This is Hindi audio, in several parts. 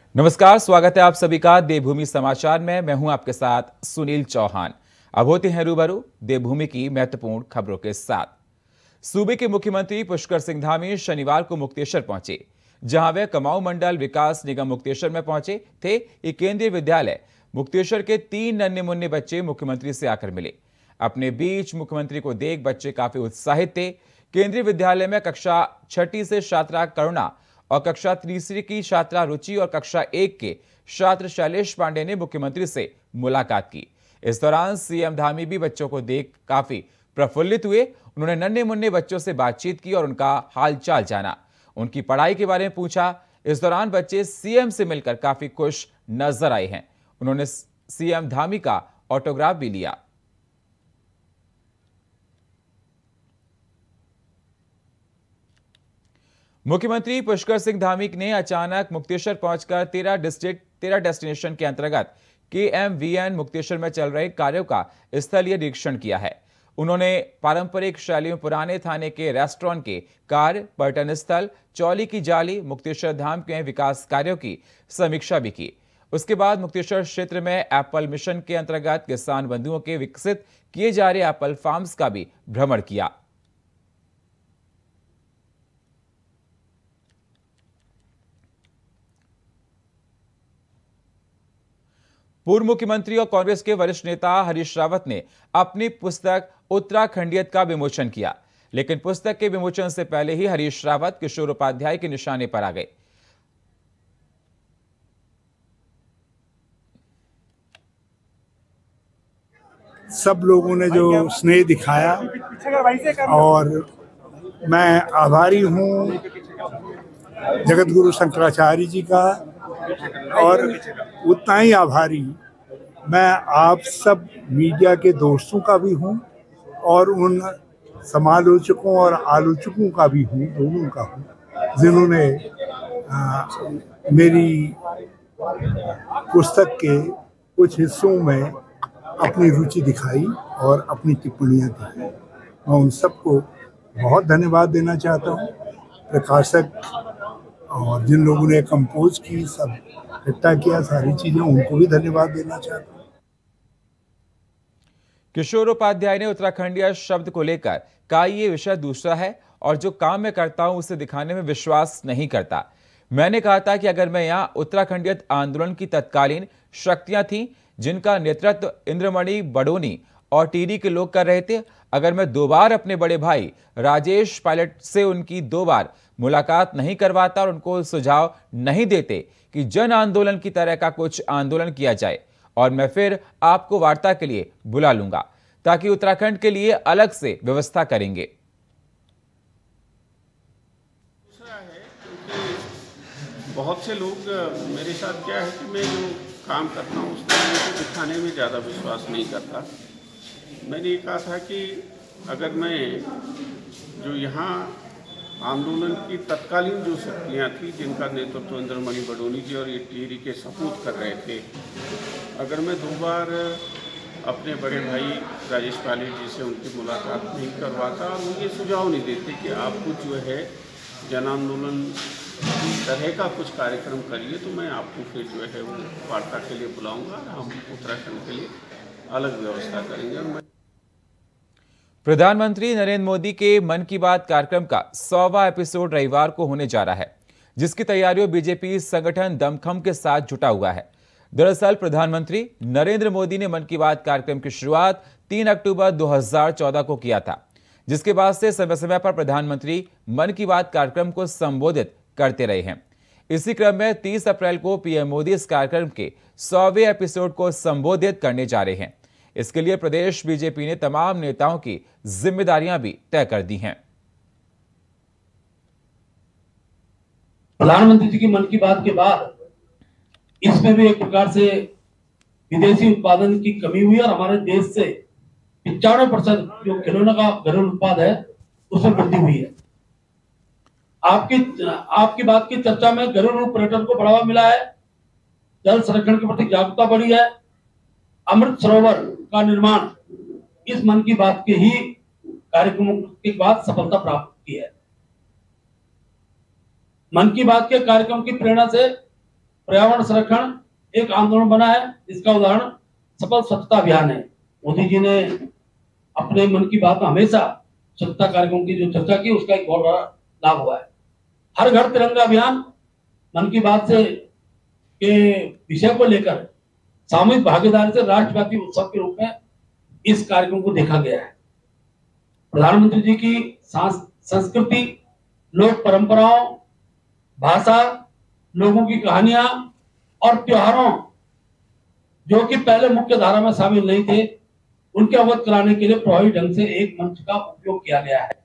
नमस्कार, स्वागत है आप सभी का देवभूमि समाचार में। मैं हूं आपके साथ सुनील चौहान। अब होते हैं रूबरू देवभूमि की महत्वपूर्ण खबरों के साथ। सूबे के मुख्यमंत्री पुष्कर सिंह धामी शनिवार को मुक्तेश्वर पहुंचे, जहां वे कमाऊं मंडल विकास निगम मुक्तेश्वर में पहुंचे थे। एक केंद्रीय विद्यालय मुक्तेश्वर के 3 नन्हे मुन्ने बच्चे मुख्यमंत्री से आकर मिले। अपने बीच मुख्यमंत्री को देख बच्चे काफी उत्साहित थे। केंद्रीय विद्यालय में कक्षा 6ठी से छात्रा करुणा और कक्षा 3 की छात्रा रुचि और कक्षा 1 के छात्र शैलेश पांडे ने मुख्यमंत्री से मुलाकात की। इस दौरान सीएम धामी भी बच्चों को देख काफी प्रफुल्लित हुए। उन्होंने नन्हे मुन्ने बच्चों से बातचीत की और उनका हालचाल जाना, उनकी पढ़ाई के बारे में पूछा। इस दौरान बच्चे सीएम से मिलकर काफी खुश नजर आए हैं। उन्होंने सीएम धामी का ऑटोग्राफ भी लिया। मुख्यमंत्री पुष्कर सिंह धामी ने अचानक मुक्तेश्वर पहुंचकर 13 डेस्टिनेशन के अंतर्गत KMVN मुक्तेश्वर में चल रहे कार्यों का स्थलीय निरीक्षण किया है। उन्होंने पारंपरिक शैली में पुराने थाने के रेस्टोरेंट के कार्य, पर्यटन स्थल, चौली की जाली, मुक्तेश्वर धाम के विकास कार्यों की समीक्षा भी की। उसके बाद मुक्तेश्वर क्षेत्र में एप्पल मिशन के अंतर्गत किसान बंधुओं के विकसित किए जा रहे एप्पल फार्म्स का भी भ्रमण किया। पूर्व मुख्यमंत्री और कांग्रेस के वरिष्ठ नेता हरीश रावत ने अपनी पुस्तक उत्तराखंडियत का विमोचन किया, लेकिन पुस्तक के विमोचन से पहले ही हरीश रावत किशोर उपाध्याय के निशाने पर आ गए। सब लोगों ने जो स्नेह दिखाया और मैं आभारी हूं जगत गुरु शंकराचार्य जी का, और उतना ही आभारी मैं आप सब मीडिया के दोस्तों का भी हूं और उन समालोचकों और आलोचकों का भी हूं, दोनों का हूं, जिन्होंने मेरी पुस्तक के कुछ हिस्सों में अपनी रुचि दिखाई और अपनी टिप्पणियां दी। मैं उन सबको बहुत धन्यवाद देना चाहता हूं। प्रकाशक और जिन लोगों ने कंपोज की, सब इकट्ठा किया सारी चीजें, उनको भी धन्यवाद देना चाहता हूं। किशोर उपाध्याय ने उत्तराखंडीय शब्द को लेकर कहा, ये विषय दूसरा है और जो काम मैं करता हूं उसे दिखाने में विश्वास नहीं करता। मैंने कहा था कि अगर मैं यहाँ उत्तराखंडीय आंदोलन की तत्कालीन शक्तियां थीं जिनका नेतृत्व इंद्रमणि बडोनी और टिहरी के लोग कर रहे थे, अगर मैं 2 बार अपने बड़े भाई राजेश पायलट से उनकी 2 बार मुलाकात नहीं करवाता और उनको सुझाव नहीं देते कि जन आंदोलन की तरह का कुछ आंदोलन किया जाए, और मैं फिर आपको वार्ता के लिए बुला लूंगा ताकि उत्तराखंड के लिए अलग से व्यवस्था करेंगे। बहुत से लोग मेरे साथ क्या है कि मैं जो काम करता हूँ उसको मुझे दिखाने में ज़्यादा विश्वास नहीं करता। मैंने ये कहा था कि अगर मैं जो यहाँ आंदोलन की तत्कालीन जो शक्तियाँ थी जिनका नेतृत्व इंद्रमणि बडोनी जी और ये टिहरी के सपूत कर रहे थे, अगर मैं 2 बार अपने बड़े भाई राजेश पायलट जी से उनकी मुलाकात नहीं करवाता और मुझे सुझाव नहीं देते कि आप कुछ जो है जन आंदोलन इस तरह का कुछ कार्यक्रम करिए, तो मैं आपको फिर जो है वो वार्ता के लिए बुलाऊंगा। हम उत्तराखंड के लिए अलग व्यवस्था करेंगे। प्रधानमंत्री नरेंद्र मोदी के मन की बात कार्यक्रम का 100वां एपिसोड रविवार को होने जा रहा है, जिसकी तैयारियों बीजेपी संगठन दमखम के साथ जुटा हुआ है। दरअसल प्रधानमंत्री नरेंद्र मोदी ने मन की बात कार्यक्रम की शुरुआत 3 अक्टूबर 2014 को किया था, जिसके बाद से समय समय पर प्रधानमंत्री मन की बात कार्यक्रम को संबोधित करते रहे हैं। इसी क्रम में 30 अप्रैल को पीएम मोदी इस कार्यक्रम के 100वें एपिसोड को संबोधित करने जा रहे हैं। इसके लिए प्रदेश बीजेपी ने तमाम नेताओं की जिम्मेदारियां भी तय कर दी हैं। प्रधानमंत्री जी की मन की बात के बाद इसमें भी एक प्रकार से विदेशी उत्पादन की कमी हुई और हमारे देश से 95% जो खिलौनों का घरेलू उत्पाद है उसमें वृद्धि हुई है। आपकी बात की चर्चा में घरेलू पर्यटन को बढ़ावा मिला है, जल संरक्षण के प्रति जागरूकता बढ़ी है, अमृत सरोवर का निर्माण इस मन की बात के ही कार्यक्रमों के बाद सफलता प्राप्त की है। मन की बात के कार्यक्रम की प्रेरणा से पर्यावरण संरक्षण एक आंदोलन बना है। इसका उदाहरण सफल स्वच्छता अभियान है। मोदी जी ने अपने मन की बात में हमेशा स्वच्छता कार्यक्रमों की जो चर्चा की, उसका एक बहुत बड़ा लाभ हुआ है। हर घर तिरंगा अभियान मन की बात से के विषय को लेकर सामूहिक भागीदारी से राष्ट्रव्यापी उत्सव के रूप में इस कार्यक्रम को देखा गया है। प्रधानमंत्री जी की संस्कृति, लोक परंपराओं, भाषा, लोगों की कहानियां और त्योहारों जो कि पहले मुख्य धारा में शामिल नहीं थे, उनके अवगत कराने के लिए प्रभावी ढंग से एक मंच का उपयोग किया गया है।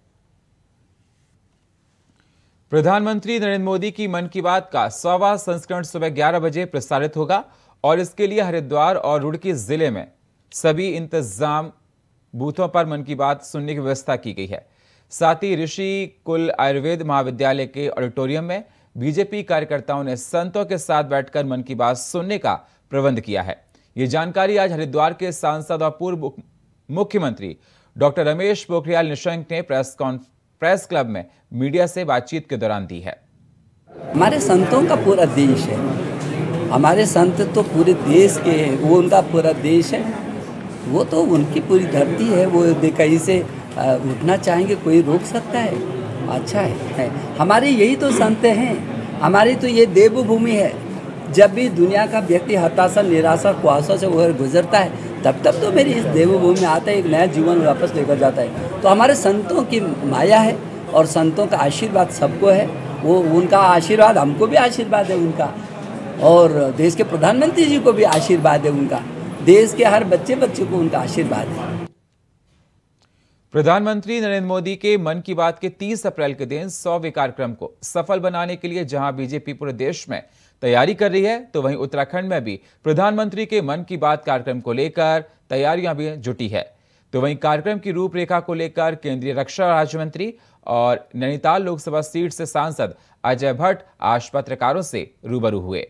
प्रधानमंत्री नरेंद्र मोदी की मन की बात का 100वां संस्करण सुबह 11 बजे प्रसारित होगा और इसके लिए हरिद्वार और रुड़की जिले में सभी इंतजाम बूथों पर मन की बात सुनने की व्यवस्था की गई है। साथ ही ऋषि कुल आयुर्वेद महाविद्यालय के ऑडिटोरियम में बीजेपी कार्यकर्ताओं ने संतों के साथ बैठकर मन की बात सुनने का प्रबंध किया है। ये जानकारी आज हरिद्वार के सांसद और पूर्व मुख्यमंत्री डॉक्टर रमेश पोखरियाल निशंक ने प्रेस क्लब में मीडिया से बातचीत के दौरान दी है। हमारे संतों का पूरा देश है, हमारे संत तो पूरे देश के हैं, वो उनका पूरा देश है, वो तो उनकी पूरी धरती है। वो कहीं से उठना चाहेंगे, कोई रोक सकता है? अच्छा है। हमारे यही तो संत हैं, हमारी तो ये देवभूमि है। जब भी दुनिया का व्यक्ति हताशा, निराशा, कुआशा से वो गुजरता है, तब तो मेरी इस देवभूमि में आता है, एक नया जीवन वापस लेकर जाता है। तो हमारे संतों की माया है और संतों का आशीर्वाद सबको है। वो उनका आशीर्वाद, हमको भी आशीर्वाद है उनका, और देश के प्रधानमंत्री जी को भी आशीर्वाद है उनका, देश के हर बच्चे को उनका आशीर्वाद है। प्रधानमंत्री नरेंद्र मोदी के मन की बात के 30 अप्रैल के दिन 100वें कार्यक्रम को सफल बनाने के लिए जहां बीजेपी पूरे देश में तैयारी कर रही है, तो वहीं उत्तराखंड में भी प्रधानमंत्री के मन की बात कार्यक्रम को लेकर तैयारियां भी जुटी है। तो वहीं कार्यक्रम की रूपरेखा को लेकर केंद्रीय रक्षा राज्य मंत्री और नैनीताल लोकसभा सीट से सांसद अजय भट्ट आज पत्रकारों से रूबरू हुए।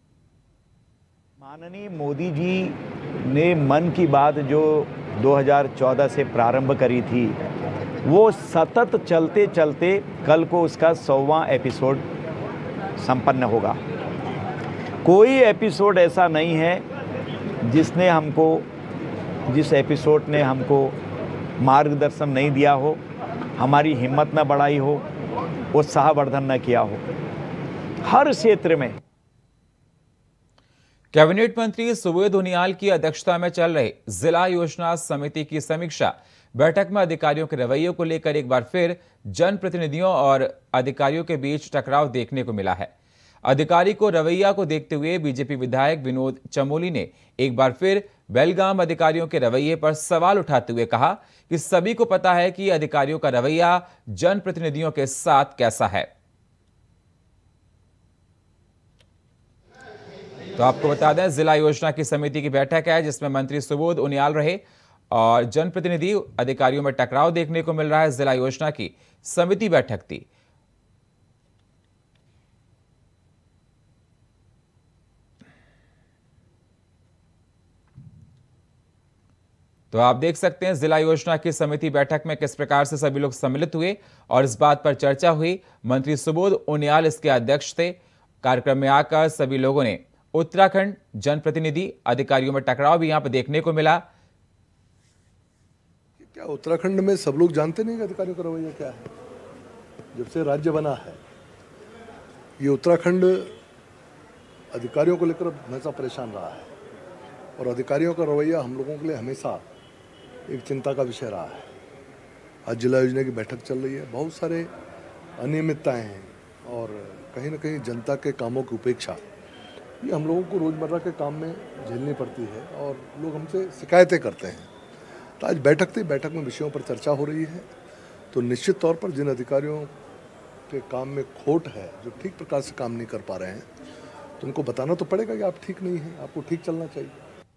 माननीय मोदी जी ने मन की बात जो 2014 से प्रारंभ करी थी, वो सतत चलते चलते कल को उसका 100वां एपिसोड संपन्न होगा। कोई एपिसोड ऐसा नहीं है जिस एपिसोड ने हमको मार्गदर्शन नहीं दिया हो, हमारी हिम्मत न बढ़ाई हो, उत्साहवर्धन न किया हो। हर क्षेत्र में कैबिनेट मंत्री सुबोध उनियाल की अध्यक्षता में चल रहे जिला योजना समिति की समीक्षा बैठक में अधिकारियों के रवैये को लेकर एक बार फिर जनप्रतिनिधियों और अधिकारियों के बीच टकराव देखने को मिला है। अधिकारी को रवैया को देखते हुए बीजेपी विधायक विनोद चमोली ने एक बार फिर बेलगाम अधिकारियों के रवैये पर सवाल उठाते हुए कहा कि सभी को पता है कि अधिकारियों का रवैया जनप्रतिनिधियों के साथ कैसा है। तो आपको बता दें, जिला योजना की समिति की बैठक है जिसमें मंत्री सुबोध उनियाल रहे और जनप्रतिनिधि अधिकारियों में टकराव देखने को मिल रहा है। जिला योजना की समिति बैठक थी। तो आप देख सकते हैं जिला योजना की समिति बैठक में किस प्रकार से सभी लोग सम्मिलित हुए और इस बात पर चर्चा हुई। मंत्री सुबोध उनियाल इसके अध्यक्ष थे। कार्यक्रम में आकर सभी लोगों ने उत्तराखंड जनप्रतिनिधि अधिकारियों में टकराव भी यहां पर देखने को मिला। क्या उत्तराखंड में सब लोग जानते नहीं कि अधिकारियों का रवैया क्या है? जब से राज्य बना है, ये उत्तराखंड अधिकारियों को लेकर हमेशा परेशान रहा है और अधिकारियों का रवैया हम लोगों के लिए हमेशा एक चिंता का विषय रहा है। आज जिला योजना की बैठक चल रही है, बहुत सारे अनियमितताएं हैं और कहीं ना कहीं जनता के कामों की उपेक्षा ये हम लोगों को रोज़मर्रा के काम में झेलनी पड़ती है और लोग हमसे शिकायतें करते हैं। तो आज बैठक थी, बैठक में विषयों पर चर्चा हो रही है। तो निश्चित तौर पर जिन अधिकारियों के काम में खोट है, जो ठीक प्रकार से काम नहीं कर पा रहे हैं, तो उनको बताना तो पड़ेगा कि आप ठीक नहीं हैं, आपको ठीक चलना चाहिए।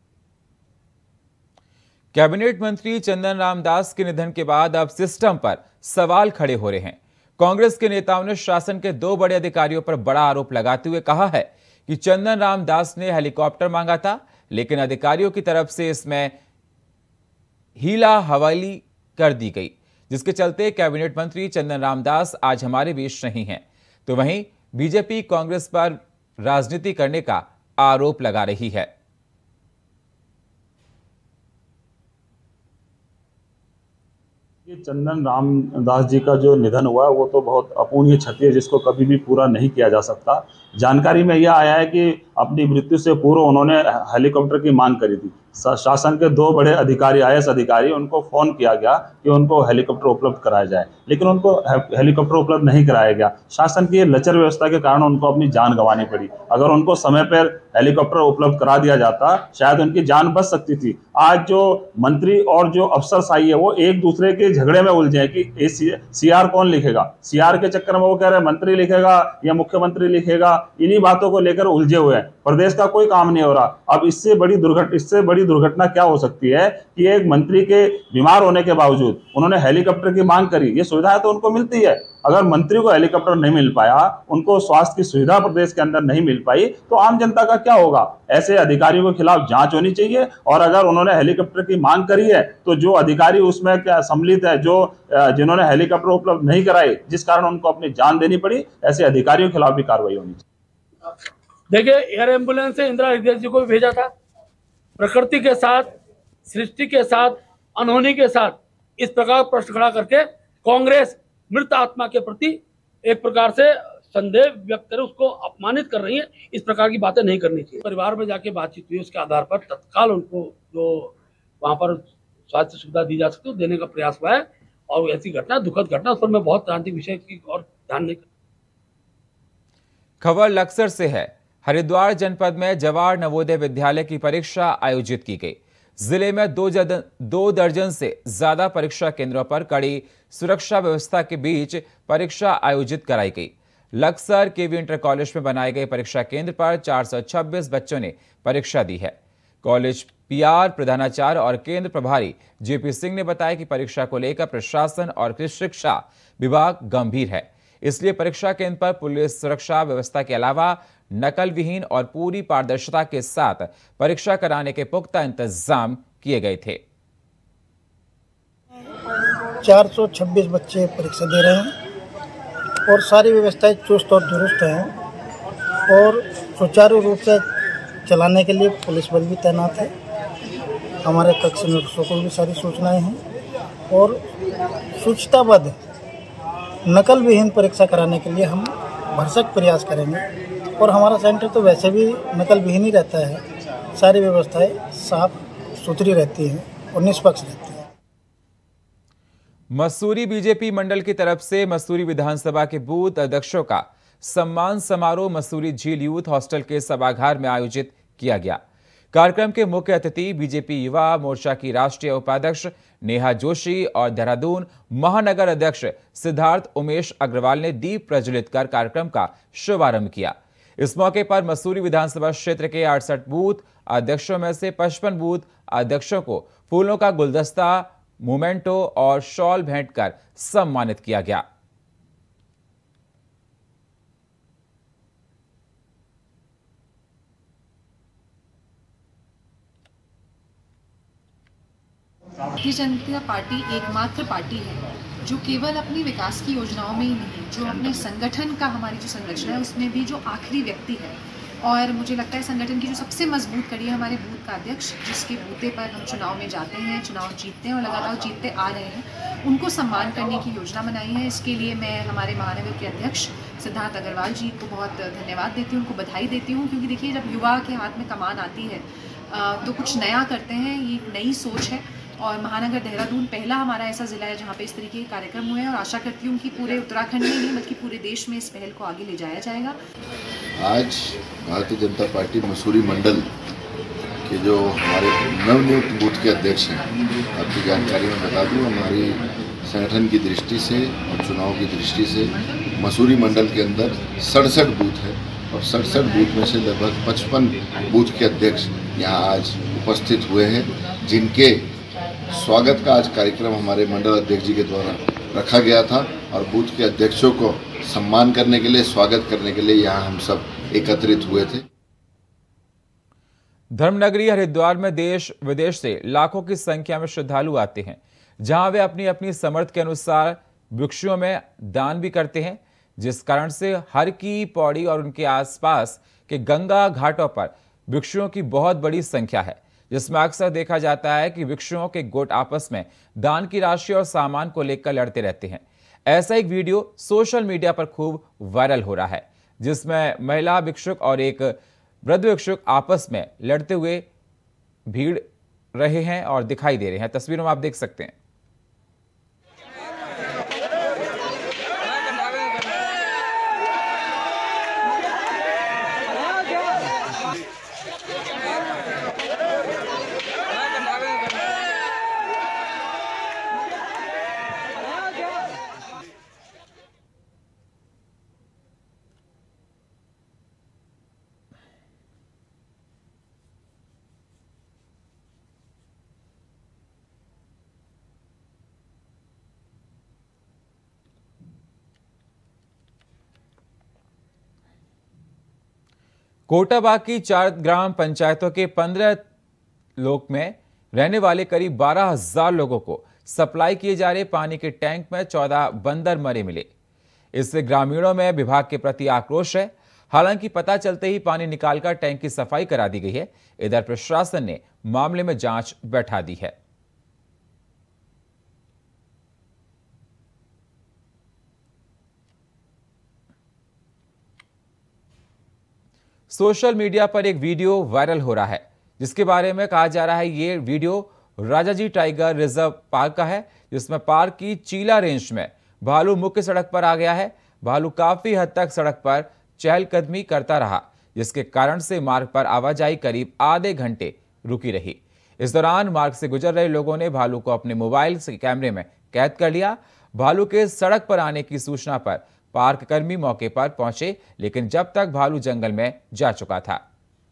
कैबिनेट मंत्री चंदन रामदास के निधन के बाद अब सिस्टम पर सवाल खड़े हो रहे हैं। कांग्रेस के नेताओं ने शासन के 2 बड़े अधिकारियों पर बड़ा आरोप लगाते हुए कहा है कि चंदन रामदास ने हेलीकॉप्टर मांगा था, लेकिन अधिकारियों की तरफ से इसमें हीला हवाली कर दी गई, जिसके चलते कैबिनेट मंत्री चंदन रामदास आज हमारे बीच नहीं हैं। तो वहीं बीजेपी कांग्रेस पर राजनीति करने का आरोप लगा रही है। चंदन रामदास जी का जो निधन हुआ वो तो बहुत अपूर्णीय क्षति है जिसको कभी भी पूरा नहीं किया जा सकता। जानकारी में यह आया है कि अपनी मृत्यु से पूर्व उन्होंने हेलीकॉप्टर की मांग करी थी। शासन के 2 बड़े अधिकारी, IAS अधिकारी, उनको फ़ोन किया गया कि उनको हेलीकॉप्टर उपलब्ध कराया जाए, लेकिन उनको हेलीकॉप्टर उपलब्ध नहीं कराया गया। शासन की लचर व्यवस्था के कारण उनको अपनी जान गंवानी पड़ी। अगर उनको समय पर हेलीकॉप्टर उपलब्ध करा दिया जाता शायद उनकी जान बच सकती थी। आज जो मंत्री और जो अफसरशाही है वो एक दूसरे के झगड़े में उलझे हैं कि CR कौन लिखेगा। CR के चक्कर में वो कह रहे हैं मंत्री लिखेगा या मुख्यमंत्री लिखेगा। इन्हीं बातों को लेकर उलझे हुए हैं। प्रदेश का कोई काम नहीं हो रहा। अब इससे बड़ी दुर्घटना क्या हो सकती है कि एक मंत्री के बीमार होने के बावजूद उन्होंने हेलीकॉप्टर की मांग करी। ये सुविधाएं तो उनको मिलती है। अगर मंत्री को हेलीकॉप्टर नहीं मिल पाया, उनको स्वास्थ्य की सुविधा प्रदेश के अंदर नहीं मिल पाई, तो आम जनता का क्या होगा। ऐसे अधिकारियों के खिलाफ जांच होनी चाहिए। और अगर उन्होंने हेलीकॉप्टर की मांग करी है तो जो अधिकारी उसमें क्या सम्मिलित है, जिन्होंने हेलीकॉप्टर उपलब्ध नहीं कराई, जिस कारण उनको अपनी जान देनी पड़ी, ऐसे अधिकारियों के खिलाफ भी कार्रवाई होनी चाहिए। देखिए, एयर एम्बुलेंस से इंदिरा हृदय जी को भी भेजा था। प्रकृति के साथ, सृष्टि के साथ, अनहोनी के साथ इस प्रकार प्रश्न खड़ा करके कांग्रेस मृत आत्मा के प्रति एक प्रकार से संदेह व्यक्त करे, उसको अपमानित कर रही है। इस प्रकार की बातें नहीं करनी चाहिए। परिवार में जाके बातचीत हुई, उसके आधार पर तत्काल उनको जो वहां पर स्वास्थ्य सुविधा दी जा सकती है देने का प्रयास हुआ है। और ऐसी घटना, दुखद घटना, उस पर मैं बहुत क्रांतिक विषय की और ध्यान नहीं। खबर लक्सर से है। हरिद्वार जनपद में जवाहर नवोदय विद्यालय की परीक्षा आयोजित की गई। जिले में 2 दर्जन से ज्यादा परीक्षा केंद्रों पर कड़ी सुरक्षा व्यवस्था के बीच परीक्षा आयोजित कराई गई। लक्सर केवी इंटर कॉलेज में बनाए गए परीक्षा केंद्र पर 426 बच्चों ने परीक्षा दी है। कॉलेज PR प्रधानाचार्य और केंद्र प्रभारी JP सिंह ने बताया कि परीक्षा को लेकर प्रशासन और शिक्षा विभाग गंभीर है, इसलिए परीक्षा केंद्र पर पुलिस सुरक्षा व्यवस्था के अलावा नकल विहीन और पूरी पारदर्शिता के साथ परीक्षा कराने के पुख्ता इंतजाम किए गए थे। 426 बच्चे परीक्षा दे रहे हैं और सारी व्यवस्थाएं चुस्त और दुरुस्त हैं और सुचारू रूप से चलाने के लिए पुलिस बल भी तैनात है। हमारे कक्ष निरीक्षकों को भी सारी सूचनाएं हैं और सूचनाबद्ध नकल विहीन परीक्षा कराने के लिए हम भरसक प्रयास करेंगे। और हमारा सेंटर तो वैसे भी नकल विहीन ही रहता है। सारी व्यवस्थाएं साफ सुथरी रहती हैं और निष्पक्ष रहती हैं। मसूरी बीजेपी मंडल की तरफ से मसूरी विधानसभा के बूथ अध्यक्षों का सम्मान समारोह मसूरी झील यूथ हॉस्टल के सभागार में आयोजित किया गया। कार्यक्रम के मुख्य अतिथि बीजेपी युवा मोर्चा की राष्ट्रीय उपाध्यक्ष नेहा जोशी और देहरादून महानगर अध्यक्ष सिद्धार्थ उमेश अग्रवाल ने दीप प्रज्वलित कर कार्यक्रम का शुभारंभ किया। इस मौके पर मसूरी विधानसभा क्षेत्र के 68 बूथ अध्यक्षों में से 55 बूथ अध्यक्षों को फूलों का गुलदस्ता, मोमेंटो और शॉल भेंट कर सम्मानित किया गया। भारतीय जनता पार्टी एकमात्र पार्टी है जो केवल अपनी विकास की योजनाओं में ही नहीं, जो अपने संगठन का, हमारी जो संरचना है उसमें भी जो आखिरी व्यक्ति है। और मुझे लगता है संगठन की जो सबसे मजबूत कड़ी है हमारे बूथ का अध्यक्ष, जिसके बूते पर हम चुनाव में जाते हैं, चुनाव जीतते हैं और लगातार जीतते आ रहे हैं, उनको सम्मान करने की योजना बनाई है। इसके लिए मैं हमारे महानगर के अध्यक्ष सिद्धार्थ अग्रवाल जी को बहुत धन्यवाद देती हूँ, उनको बधाई देती हूँ। क्योंकि देखिए, जब युवा के हाथ में कमान आती है तो कुछ नया करते हैं, ये एक नई सोच है। और महानगर देहरादून पहला हमारा ऐसा ज़िला है जहाँ पे इस तरीके के कार्यक्रम हुए हैं और आशा करती हूँ कि पूरे उत्तराखंड में नहीं बल्कि पूरे देश में इस पहल को आगे ले जाया जाएगा। आज भारतीय जनता पार्टी मसूरी मंडल के जो हमारे नवनियुक्त बूथ के अध्यक्ष हैं, आपकी जानकारी में बता दूँ, हमारी संगठन की दृष्टि से और चुनाव की दृष्टि से मसूरी मंडल के अंदर 67 बूथ है और 67 बूथ में से लगभग 55 बूथ के अध्यक्ष यहाँ आज उपस्थित हुए हैं, जिनके स्वागत का आज कार्यक्रम हमारे मंडल अध्यक्ष जी के द्वारा रखा गया था। और बूथ के अध्यक्षों को सम्मान करने के लिए, स्वागत करने के लिए यहाँ हम सब एकत्रित हुए थे। धर्मनगरी हरिद्वार में देश विदेश से लाखों की संख्या में श्रद्धालु आते हैं, जहां वे अपनी अपनी समर्थ के अनुसार भिक्षुओं में दान भी करते हैं, जिस कारण से हर की पौड़ी और उनके आसपास कि गंगा घाटों पर वृक्षों की बहुत बड़ी संख्या है, जिसमें अक्सर देखा जाता है कि वृक्षों के गुट आपस में दान की राशि और सामान को लेकर लड़ते रहते हैं। ऐसा एक वीडियो सोशल मीडिया पर खूब वायरल हो रहा है, जिसमें महिला भिक्षुक और एक वृद्ध भिक्षुक आपस में लड़ते हुए भीड़ रहे हैं और दिखाई दे रहे हैं। तस्वीरों में आप देख सकते हैं। कोटाबाग की 4 ग्राम पंचायतों के 15 लोक में रहने वाले करीब 12,000 लोगों को सप्लाई किए जा रहे पानी के टैंक में 14 बंदर मरे मिले। इससे ग्रामीणों में विभाग के प्रति आक्रोश है। हालांकि पता चलते ही पानी निकालकर टैंक की सफाई करा दी गई है। इधर प्रशासन ने मामले में जांच बैठा दी है। सोशल मीडिया पर एक वीडियो वायरल हो रहा है, जिसके बारे में कहा जा रहा है ये video Rajaji tiger reserve park का है, जिसमें पार्क की चीला रेंज में भालू मुख्य सड़क पर आ गया है। भालू काफी हद तक सड़क पर चहलकदमी करता रहा, जिसके कारण से मार्ग पर आवाजाही करीब आधे घंटे रुकी रही। इस दौरान मार्ग से गुजर रहे लोगों ने भालू को अपने मोबाइल से कैमरे में कैद कर लिया। भालू के सड़क पर आने की सूचना पर पार्क कर्मी मौके पर पहुंचे, लेकिन जब तक भालू जंगल में जा चुका था।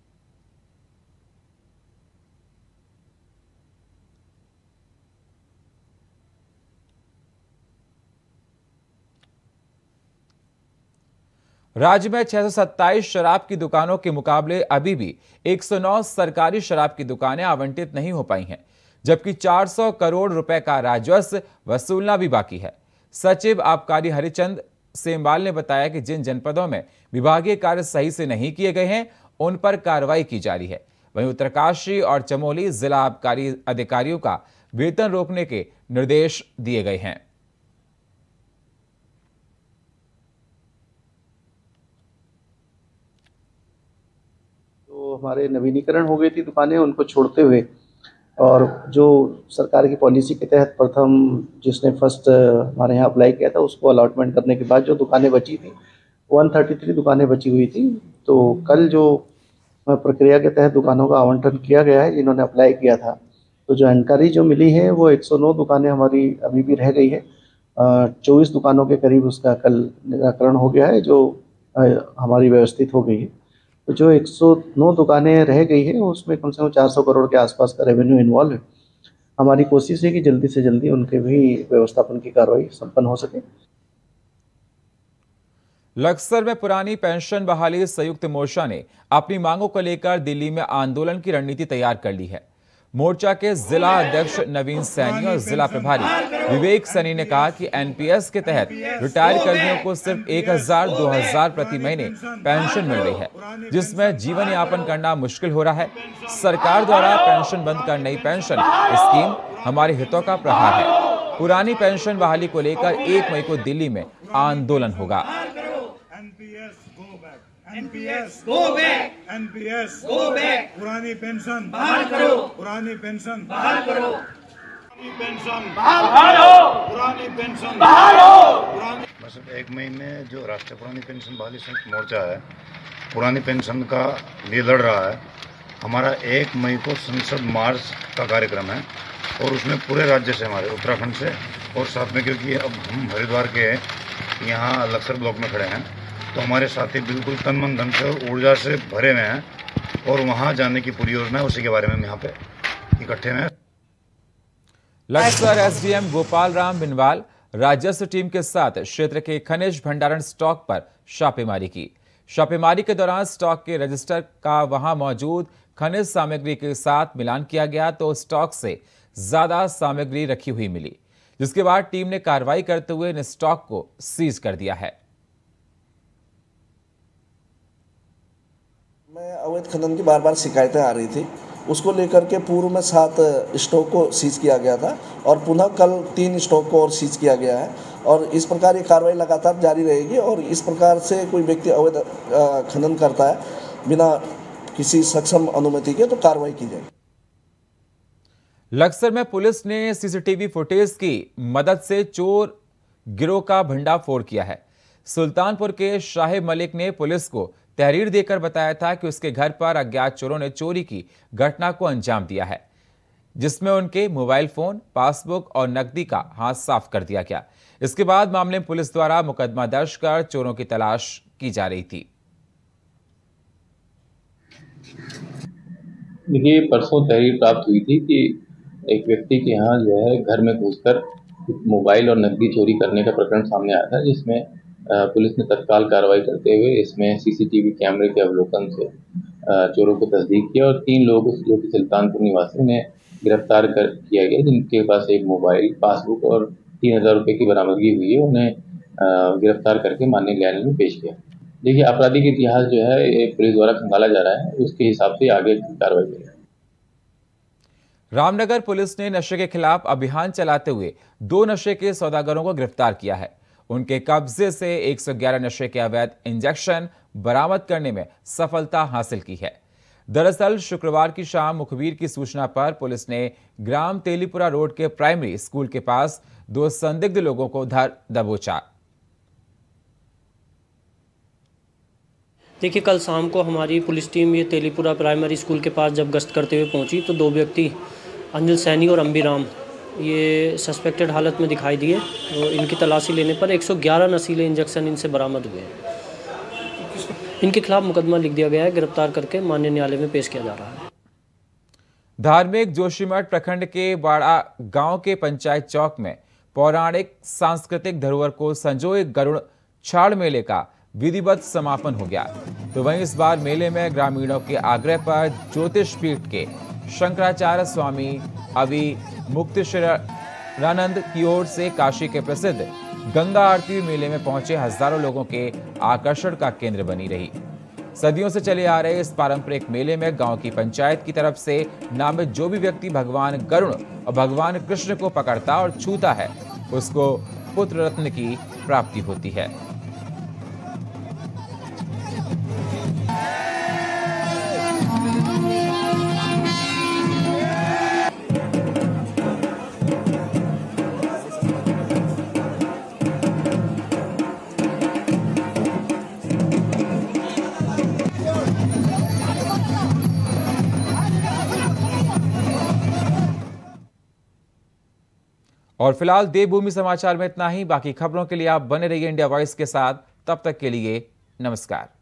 राज्य में 627 शराब की दुकानों के मुकाबले अभी भी 109 सरकारी शराब की दुकानें आवंटित नहीं हो पाई हैं, जबकि 400 करोड़ रुपए का राजस्व वसूलना भी बाकी है। सचिव आबकारी हरिचंद सेमवाल ने बताया कि जिन जनपदों में विभागीय कार्य सही से नहीं किए गए हैं, उन पर कार्रवाई की जा रही है। वहीं उत्तरकाशी और चमोली जिला आबकारी अधिकारियों का वेतन रोकने के निर्देश दिए गए हैं। तो हमारे नवीनीकरण हो गई थी दुकानें, उनको छोड़ते हुए और जो सरकार की पॉलिसी के तहत प्रथम जिसने फर्स्ट हमारे यहाँ अप्लाई किया था, उसको अलॉटमेंट करने के बाद जो दुकानें बची थी 133 दुकानें बची हुई थी। तो कल जो प्रक्रिया के तहत दुकानों का आवंटन किया गया है जिन्होंने अप्लाई किया था, तो जानकारी जो मिली है वो 109 दुकानें हमारी अभी भी रह गई है। 24 दुकानों के करीब उसका कल निराकरण हो गया है, जो हमारी व्यवस्थित हो गई है। तो जो 109 दुकानें रह गई है उसमें कम से कम 400 करोड़ के आसपास का रेवेन्यू इन्वॉल्व है। हमारी कोशिश है कि जल्दी से जल्दी उनके भी व्यवस्थापन की कार्रवाई संपन्न हो सके। लक्सर में पुरानी पेंशन बहाली संयुक्त मोर्चा ने अपनी मांगों को लेकर दिल्ली में आंदोलन की रणनीति तैयार कर ली है। मोर्चा के जिला अध्यक्ष नवीन सैनी और जिला प्रभारी विवेक सैनी ने कहा कि एनपीएस के तहत रिटायर कर्मियों को सिर्फ 1000-2000 प्रति महीने पेंशन मिल रही है, जिसमें जीवन यापन करना मुश्किल हो रहा है। सरकार द्वारा पेंशन बंद कर नई पेंशन स्कीम हमारे हितों का प्रहार है। पुरानी पेंशन बहाली को लेकर 1 मई को दिल्ली में आंदोलन होगा। NPS go back, NPS go back, पुरानी पेंशन बहाल करो, पुरानी पेंशन बहाल करो, पुरानी पेंशन बहाल हो, पुरानी पेंशन बहाल हो। बस 1 मई में जो राष्ट्रीय पुरानी पेंशन बहाली संयुक्त मोर्चा है पुरानी पेंशन का लिए लड़ रहा है। हमारा 1 मई को संसद मार्च का कार्यक्रम है और उसमें पूरे राज्य से, हमारे उत्तराखंड से और साथ में, क्योंकि अब हम हरिद्वार के यहाँ लक्सर ब्लॉक में खड़े हैं, तो हमारे साथी बिल्कुल तन मन धन से और ऊर्जा से भरे हुए हैं और वहां जाने की पूरी योजना है, उसी के बारे में हम यहाँ पे इकट्ठे हैं। लक्सर एसडीएम गोपाल राम बिनवाल राजस्व टीम के साथ क्षेत्र के खनिज भंडारण स्टॉक पर छापेमारी की। छापेमारी के दौरान स्टॉक के रजिस्टर का वहां मौजूद खनिज सामग्री के साथ मिलान किया गया, तो स्टॉक से ज्यादा सामग्री रखी हुई मिली, जिसके बाद टीम ने कार्रवाई करते हुए इन स्टॉक को सीज कर दिया है। मैं अवैध खनन की बार बार शिकायतें आ रही थी, उसको लेकर के पूर्व में 7 स्टॉक को सीज किया गया था और पुनः कल 3 स्टॉक को और सीज किया गया है और इस प्रकार ये कार्रवाई लगातार जारी रहेगी और इस प्रकार से कोई व्यक्ति अवैध खनन करता है बिना किसी सक्षम अनुमति के तो कार्रवाई की जाएगी। लक्सर में पुलिस ने सीसीटीवी फुटेज की मदद से चोर गिरोह का भंडाफोड़ किया है। सुल्तानपुर के शाहिब मलिक ने पुलिस को तहरीर देकर बताया था कि उसके घर पर अज्ञात चोरों ने चोरी की घटना को अंजाम दिया है, जिसमें उनके मोबाइल फोन, पासबुक और नकदी का हाथ साफ कर दिया गया। इसके बाद मामले में पुलिस द्वारा मुकदमा दर्ज कर चोरों की तलाश की जा रही थी। देखिए, परसों तहरीर प्राप्त हुई थी कि एक व्यक्ति के यहाँ जो है घर में घुसकर मोबाइल और नकदी चोरी करने का प्रकरण सामने आया था, जिसमें पुलिस ने तत्काल कार्रवाई करते हुए इसमें सीसीटीवी कैमरे के अवलोकन से चोरों को तस्दीक किया और 3 लोग जो कि सुल्तानपुर निवासी उन्हें गिरफ्तार किया गया, जिनके पास एक मोबाइल, पासबुक और 3000 रुपये की बरामदगी हुई है। उन्हें गिरफ्तार करके माननीय न्यायालय में पेश किया। देखिए, आपराधिक इतिहास जो है ये पुलिस द्वारा खंगाला जा रहा है, उसके हिसाब से आगे की कार्रवाई करेगी। रामनगर पुलिस ने नशे के खिलाफ अभियान चलाते हुए 2 नशे के सौदागरों को गिरफ्तार किया है। उनके कब्जे से 111 नशे के अवैध इंजेक्शन बरामद करने में सफलता हासिल की है। दरअसल शुक्रवार की शाम मुखबिर की सूचना पर पुलिस ने ग्राम तेलीपुरा रोड के प्राइमरी स्कूल के पास 2 संदिग्ध लोगों को धर दबोचा। देखिए, कल शाम को हमारी पुलिस टीम ये तेलीपुरा प्राइमरी स्कूल के पास जब गश्त करते हुए पहुंची तो 2 व्यक्ति अंजल सैनी और अंबीराम ये सस्पेक्टेड हालत में दिखाई दिए। तो इनकी तलाशी लेने पर 111 नशीले इंजेक्शन इनसे बरामद हुए। इनके खिलाफ मुकदमा लिख दिया गया है, गिरफ्तार करके माननीय न्यायालय में पेश किया जा रहा है। धार्मिक जोशीमठ प्रखंड के बाड़ा गांव के पंचायत चौक में पौराणिक सांस्कृतिक धरोहर को संजोए गरुड़ छाड़ मेले का विधिवत समापन हो गया। तो वहीं इस बार मेले में ग्रामीणों के आग्रह पर ज्योतिष पीठ के शंकराचार्य स्वामी अवि मुक्तेश्वरानंद की ओर से काशी के प्रसिद्ध गंगा आरती मेले में पहुंचे हजारों लोगों के आकर्षण का केंद्र बनी रही। सदियों से चले आ रहे इस पारंपरिक मेले में गांव की पंचायत की तरफ से नामित जो भी व्यक्ति भगवान गरुड़ और भगवान कृष्ण को पकड़ता और छूता है, उसको पुत्र रत्न की प्राप्ति होती है। और फिलहाल देवभूमि समाचार में इतना ही। बाकी खबरों के लिए आप बने रहिए इंडिया वॉइस के साथ। तब तक के लिए नमस्कार।